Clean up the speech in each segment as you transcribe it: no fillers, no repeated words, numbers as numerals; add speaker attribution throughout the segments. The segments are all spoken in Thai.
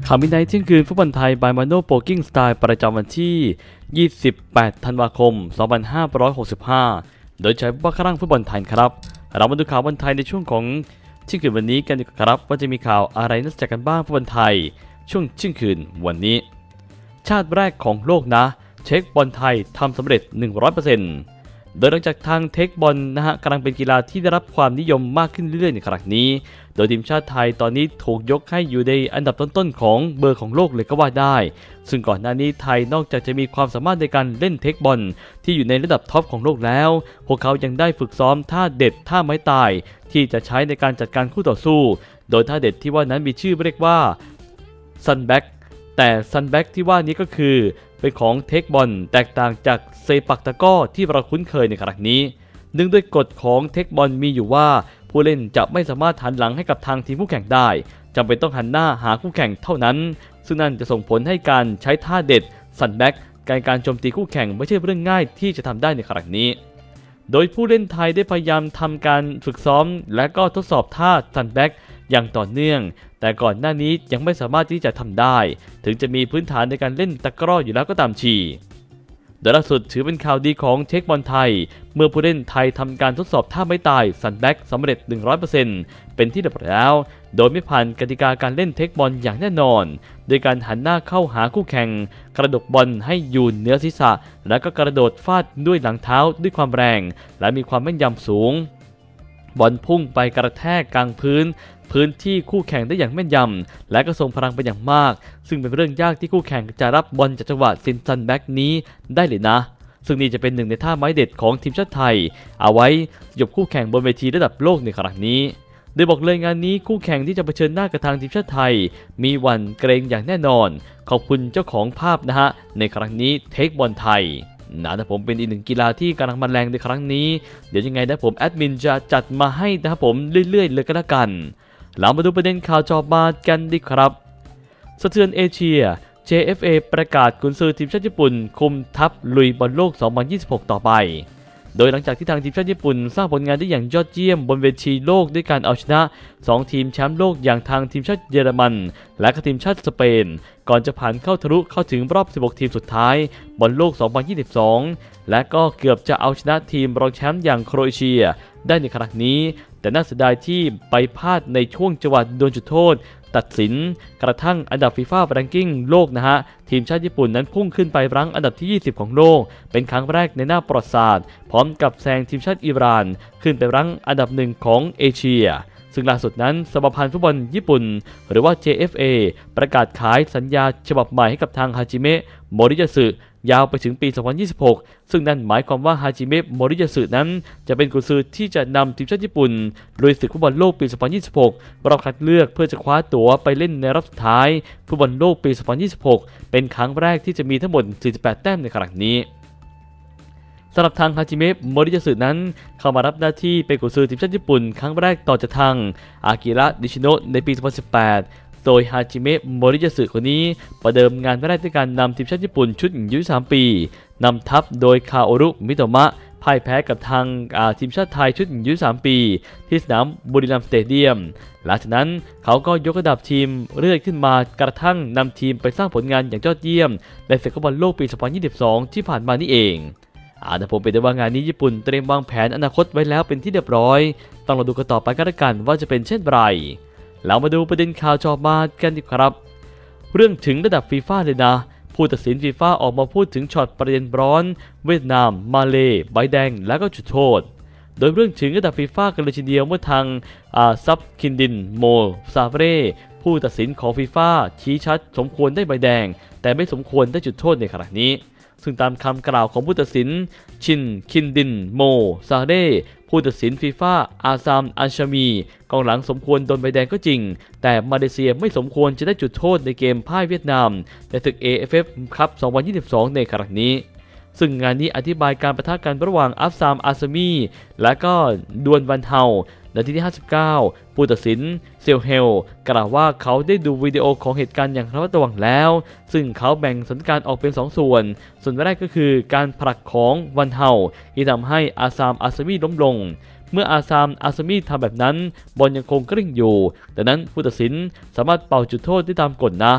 Speaker 1: ข่าวมิดไนท์เที่ยงคืนฟุตบอลไทยบายมาโน่โปรกิ้งสไตล์ประจำวันที่ 28 ธันวาคม 2565 โดยใช้ว่าครั่งฟุตบอลไทยครับเรามาดูข่าวบอลไทยในช่วงของเที่ยงคืนวันนี้กันดีกว่าครับว่าจะมีข่าวอะไรน่าสนใจกันบ้างฟุตบอลไทยช่วงเที่ยงคืนวันนี้ชาติแรกของโลกนะเช็คบอลไทยทำสำเร็จ 100%โดยหลังจากทางเทคบอลกำลังเป็นกีฬาที่ได้รับความนิยมมากขึ้นเรื่อยๆในครั้งนี้โดยทีมชาติไทยตอนนี้ถูกยกให้อยู่ในอันดับต้นๆของเบอร์ของโลกเลยก็ว่าได้ซึ่งก่อนหน้านี้ไทยนอกจากจะมีความสามารถในการเล่นเทคบอลที่อยู่ในระดับท็อปของโลกแล้วพวกเขายังได้ฝึกซ้อมท่าเด็ดท่าไม้ตายที่จะใช้ในการจัดการคู่ต่อสู้โดยท่าเด็ดที่ว่านั้นมีชื่อเรียกว่าซันแบ็กแต่ซันแบ็กที่ว่านี้ก็คือเป็นของเทคบอลแตกต่างจากเซปักตะกร้อที่เราคุ้นเคยในครั้งนี้เนื่องด้วยกฎของเทคบอลมีอยู่ว่าผู้เล่นจะไม่สามารถหันหลังให้กับทางทีมคู่แข่งได้จำเป็นต้องหันหน้าหาคู่แข่งเท่านั้นซึ่งนั่นจะส่งผลให้การใช้ท่าเด็ดซันแบ็กการโจมตีคู่แข่งไม่ใช่เรื่องง่ายที่จะทำได้ในครั้งนี้โดยผู้เล่นไทยได้พยายามทำการฝึกซ้อมและก็ทดสอบท่าซันแบ็กอย่างต่อเนื่องแต่ก่อนหน้านี้ยังไม่สามารถที่จะทำได้ถึงจะมีพื้นฐานในการเล่นตะกร้ออยู่แล้วก็ตามทีโดยล่าสุดถือเป็นข่าวดีของเทคบอลไทยเมื่อผู้เล่นไทยทำการทดสอบท่าไม้ตายซันแบ็กสำเร็จ 100% เป็นที่เรียบร้อยแล้วโดยไม่ผ่านกติกาการเล่นเทคบอลอย่างแน่นอนโดยการหันหน้าเข้าหาคู่แข่งกระดกบอลให้อยู่เหนือศีรษะแล้วก็กระโดดฟาดด้วยหลังเท้าด้วยความแรงและมีความแม่นยำสูงบอลพุ่งไปกระแทกกลางพื้นที่คู่แข่งได้อย่างแม่นยำและก็ทรงพลังเป็นอย่างมากซึ่งเป็นเรื่องยากที่คู่แข่งจะรับบอลจากจังหวะซันแบ็กนี้ได้เลยนะซึ่งนี่จะเป็นหนึ่งในท่าไม้เด็ดของทีมชาติไทยเอาไว้หยบคู่แข่งบนเวทีระดับโลกในครั้งนี้โดยบอกเลยงานนี้คู่แข่งที่จะเผชิญหน้ากับทางทีมชาติไทยมีหวั่นเกรงอย่างแน่นอนขอบคุณเจ้าของภาพในครั้งนี้เทคบอลไทยนะผมเป็นอีกหนึ่งกีฬาที่กำลังมาแรงในครั้งนี้เดี๋ยวยังไงผมแอดมินจะจัดมาให้ผมเรื่อยๆเลยก็แล้วกันเรามาดูประเด็นข่าวจอบากันดีครับสะเทือนเอเชีย JFA ประกาศกุนซือทีมชาติญี่ปุ่นคุมทัพลุยบอลโลก 2026 ต่อไปโดยหลังจากที่ทางทีมชาติญี่ปุ่นสร้างผลงานได้อย่างยอดเยี่ยมบนเวทีโลกด้วยการเอาชนะ2ทีมแชมป์โลกอย่างทางทีมชาติเยอรมันและทีมชาติสเปนก่อนจะผ่านเข้าถึงรอบ 16 ทีมสุดท้ายบอลโลก 2022 และก็เกือบจะเอาชนะทีมรองแชมป์อย่างโครเอเชียได้ในครั้งนี้แต่น่าเสียดายที่ไปพลาดในช่วงจังหวะโดนจุดโทษตัดสินกระทั่งอันดับฟีฟ่าแรงกิ้งโลกทีมชาติญี่ปุ่นนั้นพุ่งขึ้นไปรั้งอันดับที่ 20 ของโลกเป็นครั้งแรกในหน้าประวัติศาสตร์พร้อมกับแซงทีมชาติอิหร่านขึ้นไปรั้งอันดับ1ของเอเชียซึ่งล่าสุดนั้นสมาพันธ์ฟุตบอลญี่ปุ่นหรือว่า JFA ประกาศขายสัญญาฉบับใหม่ให้กับทางฮาจิเมะโมริยาสึยาวไปถึงปี 2026 ซึ่งนั่นหมายความว่าฮาจิเมะโมริยาสึนั้นจะเป็นกุนซือที่จะนำทีมชาติญี่ปุ่นลุยศึกฟุตบอลโลกปี 2026 รอบคัดเลือกเพื่อจะคว้าตั๋วไปเล่นในรอบสุดท้ายฟุตบอลโลกปี 2026 เป็นครั้งแรกที่จะมีทั้งหมด 48 แต้มในครั้งนี้สำหรับทางฮาจิเมะโมริยาสึนั้นเข้ามารับหน้าที่เป็นกุนซือทีมชาติญี่ปุ่นครั้งแรกต่อจากทางอากิระ นิชิโนะในปี 2018 โดยฮาจิเมะโมริยาสึคนนี้ประเดิมงานแรกด้วยการนำทีมชาติญี่ปุ่นชุดอายุ23 ปีนำทัพโดยคาโอรุ มิโตมะพ่ายแพ้กับทางทีมชาติไทยชุดอายุ23 ปีที่สนามบุรีรัมย์สเตเดียมหลังจากนั้นเขาก็ยกระดับทีมเรื่อยขึ้นมากระทั่งนำทีมไปสร้างผลงานอย่างยอดเยี่ยมในศึกฟุตบอลโลกปี 2022 ที่ผ่านมานี่เองแต่ผมเป็นได้ว่างานนี้ญี่ปุ่นเตรียมวางแผนอนาคตไว้แล้วเป็นที่เรียบร้อยต้องเราดูกันต่อไปกันละกันว่าจะเป็นเช่นไรเรามาดูประเด็นข่าวจอมากันดีครับเรื่องถึงระดับฟีฟ่าเลยนะผู้ตัดสินฟีฟ่าออกมาพูดถึงช็อตประเด็นร้อนเวียดนามมาเลใบแดงและก็จุดโทษโดยเรื่องถึงระดับฟีฟ่ากันเลยทีเดียวเมื่อทางซับคินดินโมซาเร่ผู้ตัดสินของฟีฟ่าชี้ชัดสมควรได้ใบแดงแต่ไม่สมควรได้จุดโทษในครั้งนี้ซึ่งตามคำกล่าวของผู้ตัดสินชินคินดินโมซาเร่ผู้ตัดสินฟีฟ่าอาซามอัญชามีกองหลังสมควรโดนใบแดงก็จริงแต่มาเลเซียไม่สมควรจะได้จุดโทษในเกมพ่ายเวียดนามในศึก AFF คัพ 2022 ในครั้งนี้ซึ่งงานนี้อธิบายการปะทะกันระหว่างอัฟซามอาซามีและก็ดวนวันเฮานาทีที่ 59 ผู้ตัดสินเซลเฮลกล่าวว่าเขาได้ดูวิดีโอของเหตุการณ์อย่างระมัดระวังแล้วซึ่งเขาแบ่งสถานการณ์ออกเป็น2 ส่วนแรกก็คือการผลักของวันเฮาที่ทำให้อาซามอาซามีล้มลงเมื่ออาซามอาซามีทำแบบนั้นบอลยังคงกลิ้งอยู่ดังนั้นผู้ตัดสินสามารถเป่าจุดโทษได้ตามกฎนะ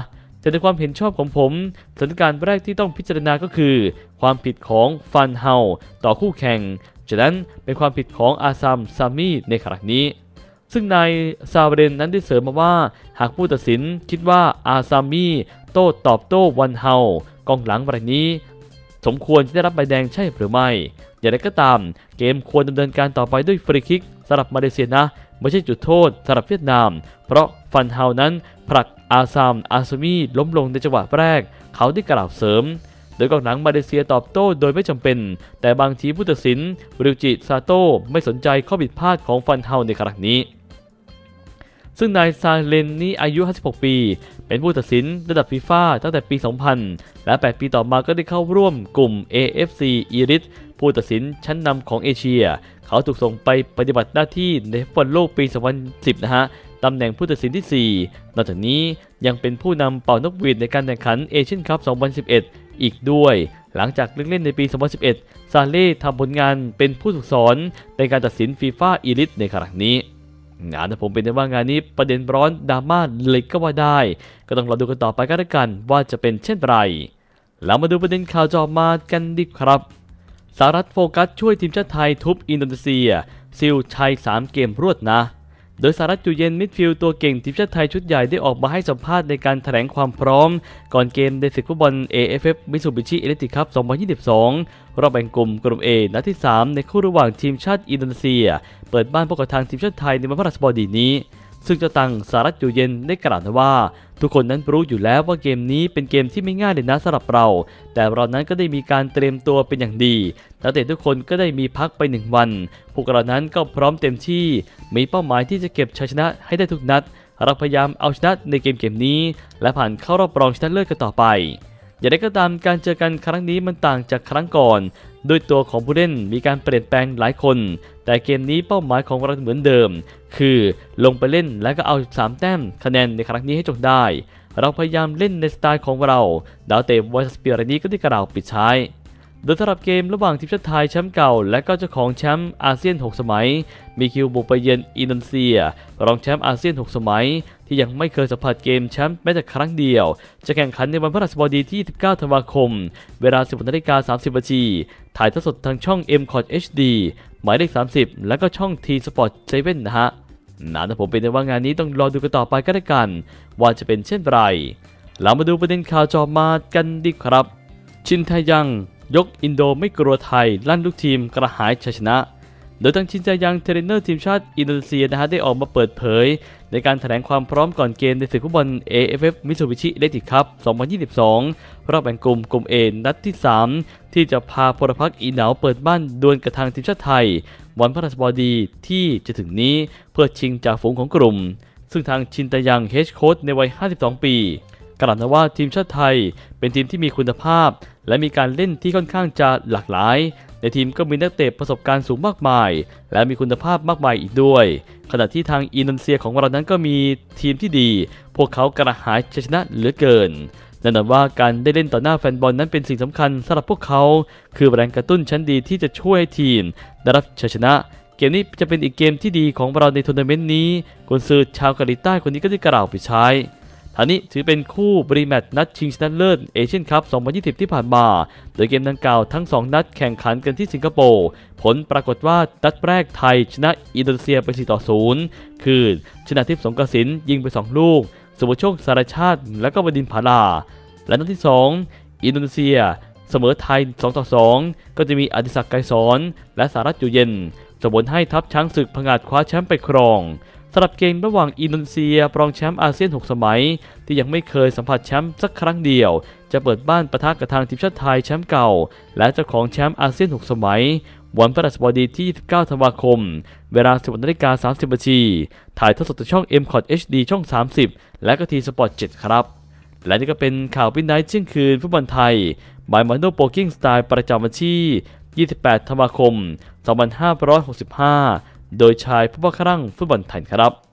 Speaker 1: แต่ในความเห็นชอบของผมสถานการณ์แรกที่ต้องพิจารณาก็คือความผิดของฟันเฮาต่อคู่แข่งจากนั้นเป็นความผิดของอาซัมซามีในครั้งนี้ซึ่งนายซาเรนนั้นได้เสริมมาว่าหากผู้ตัดสินคิดว่าอาซามีโต้ตอบโต้วันเฮากองหลังรายนี้สมควรจะได้รับใบแดงใช่หรือไม่อย่างไรก็ตามเกมควรดำเนินการต่อไปด้วยฟรีคิกสำหรับมาเลเซียนะไม่ใช่จุดโทษสำหรับเวียดนามเพราะฟันเฮานั้นผลักอาซัมอาซูมีล้มลงในจังหวะแรกเขาได้กล่าวเสริมโดยกองหลังมาเลเซียตอบโต้โดยไม่จำเป็นแต่บางทีผู้ตัดสินริวจิซาโต้ไม่สนใจข้อผิดพลาดของฟันเฮาในครั้งนี้ซึ่งนายซาเลนนี้อายุ 56 ปีเป็นผู้ตัดสินระดับฟีฟ่าตั้งแต่ปี 2000 และ 8 ปีต่อมาก็ได้เข้าร่วมกลุ่ม AFC Elite ผู้ตัดสินชั้นนำของเอเชียเขาถูกส่งไปปฏิบัติหน้าที่ในฟุตบอลโลกปี 2010 นะฮะตำแหน่งผู้ตัดสินที่ 4 นอกจากนี้ยังเป็นผู้นำเป่านกหวีดในการแข่งขันเอเชียนคัพ 2011 อีกด้วยหลังจากเล่นในปี 2011 ซาเล่ทำผลงานเป็นผู้ฝึกสอนในการตัดสินฟีฟ่าอีลิทในครั้งนี้งานผมเป็นได้ว่างานนี้ประเด็นร้อนดราม่าเลยก็ว่าได้ก็ต้องรอดูกันต่อไปกันแล้วกันว่าจะเป็นเช่นไรแล้วมาดูประเด็นข่าวจอมากันดีครับสหรัฐโฟกัสช่วยทีมชาติไทยทุบอินโดนีเซียซิลชัย3 เกมรวดนะโดยสหรัฐอยู่เย็นมิดฟิลด์ตัวเก่งทีมชาติไทยชุดใหญ่ได้ออกมาให้สัมภาษณ์ในการแถลงความพร้อมก่อนเกมในศึกฟุตบอล AFF Mitsubishi Electric Cup 2022 รอบแบ่งกลุ่ม A นัดที่ 3 ในคู่ระหว่างทีมชาติอินโดนีเซียเปิดบ้านพบกับทางทีมชาติไทยในวันพฤหัสบดีนี้ซึ่งเจ้าตังสหรัฐอยู่เย็นได้กล่าวว่าทุกคนนั้นรู้อยู่แล้วว่าเกมนี้เป็นเกมที่ไม่ง่ายเลยนะสำหรับเราแต่เรานั้นก็ได้มีการเตรียมตัวเป็นอย่างดีนักเตะทุกคนก็ได้มีพักไป1 วันพวกเรานั้นก็พร้อมเต็มที่มีเป้าหมายที่จะเก็บชัยชนะให้ได้ทุกนัดเราพยายามเอาชนะในเกมนี้และผ่านเข้ารอบรองชนะเลิศกันต่อไปอย่างไรก็ตามการเจอกันครั้งนี้มันต่างจากครั้งก่อนโดยตัวของผู้เล่นมีการเปลี่ยนแปลงหลายคนแต่เกมนี้เป้าหมายของเราเหมือนเดิมคือลงไปเล่นและก็เอา3 แต้มคะแนนในครั้งนี้ให้จงได้เราพยายามเล่นในสไตล์ของเราดาวเตะวอสเปียร์นี้ก็ได้กล่าวปิดท้ายโดยสำหรับเกมระหว่างทีมชาติไทยแชมป์เก่าและก็เจ้าของแชมป์อาเซียน6 สมัยมีคิวบุกไปเยือนอินโดนีเซียรองแชมป์อาเซียน6 สมัยที่ยังไม่เคยสัมผัสเกมแชมป์แม้แต่ครั้งเดียวจะแข่งขันในวันพฤหัสบดีที่ 19 ธันวาคมเวลา 10:30 น.ถ่ายทอดสดทางช่อง M-KOT HD หมายเลข 30 และก็ช่อง T Sport 7 นะฮะผมเป็นในว่างานนี้ต้องรอดูกันต่อไปก็ได้กันว่าจะเป็นเช่นไรเรามาดูประเด็นข่าวจอมากันดีครับชินไทยังยกอินโดไม่กลัวไทยลั่นลูกทีมกระหายชัยชนะโดยทางชินไทยังเทรนเนอร์ทีมชาติอินโดนีเซียได้ออกมาเปิดเผยในการแถลงความพร้อมก่อนเกมในศึกฟุตบอล AFF Mitsubishi Electric Cup 2022 รอบแบ่งกลุ่ม A นัดที่ 3 ที่จะพาพลพรรคอีเหนาเปิดบ้านดวลกับทางทีมชาติไทยวันพฤหัสบดีที่จะถึงนี้เพื่อชิงจ่าฝูงของกลุ่มซึ่งทางชินไทยังเฮดโค้ชในวัย 52 ปีกล่าวว่าทีมชาติไทยเป็นทีมที่มีคุณภาพและมีการเล่นที่ค่อนข้างจะหลากหลายในทีมก็มีนักเตะประสบการณ์สูงมากมายและมีคุณภาพมากมายอีกด้วยขณะที่ทางอินโดนีเซียของเรานั้นก็มีทีมที่ดีพวกเขากระหายชัยชนะเหลือเกินแน่นอนว่าการได้เล่นต่อหน้าแฟนบอลนั้นเป็นสิ่งสำคัญสำหรับพวกเขาคือแรงกระตุ้นชั้นดีที่จะช่วยให้ทีมได้รับชัยชนะเกมนี้จะเป็นอีกเกมที่ดีของเราในทัวร์นาเมนต์นี้กุนซือชาวเกาหลีใต้คนนี้ก็ได้กล่าวปิดท้ายท่านี้ถือเป็นคู่บรีแมตช์นัดชิงชนะเลิศเอเชียนคัพ 2020 ที่ผ่านมาโดยเกมดังกล่าวทั้ง 2 นัดแข่งขันกันที่สิงคโปร์ผลปรากฏว่านัดแรกไทยชนะอินโดนีเซียไป 4-0 คือชนะทิพย์สงกสินยิงไป 2 ลูกสุภโชคสารชาติและก็บดินทร์ผาลาและนัดที่ 2 อินโดนีเซียเสมอไทย 2-2 ก็จะมีอดิศักดิ์ไกรสอนและสหรัฐอยู่เย็นส่งผลให้ทัพช้างศึกผงาดคว้าแชมป์ไปครองสำหรับเกมระหว่างอินโดนีเซียรองแชมป์อาเซียน 6 สมัยที่ยังไม่เคยสัมผัสแชมป์สักครั้งเดียวจะเปิดบ้านปะทะกับทางทีมชาติไทยแชมป์เก่าและเจ้าของแชมป์อาเซียน 6 สมัยวันพฤหัสบดีที่ 19 ธันวาคมเวลา 10:30 น.ถ่ายทอดสดทางช่อง M-KOT HD ช่อง 30 และก็ทีสปอร์ต 7 ครับและนี่ก็เป็นข่าววินไนท์เที่ยงคืนฟุตบอลไทยบายมาโนโปกิ้งสไตล์ประจำวันที่ 28 ธันวาคม 2565 โดยชายผู้ว่าครั่งฟุตบอลไทยครับ